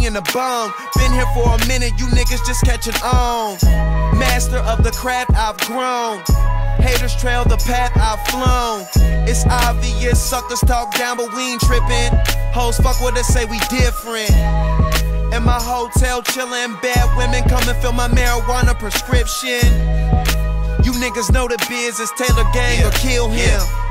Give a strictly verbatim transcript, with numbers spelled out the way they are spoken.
me in the bone. Been here for a minute, you niggas just catching on. Master of the craft, I've grown. Haters trail the path I've flown. It's obvious, suckers talk down, but we ain't tripping. Hoes fuck with us, say we different. In my hotel, chillin', bad women come and fill my marijuana prescription. You niggas know the biz is Taylor Gang, yeah, or kill him. Yeah.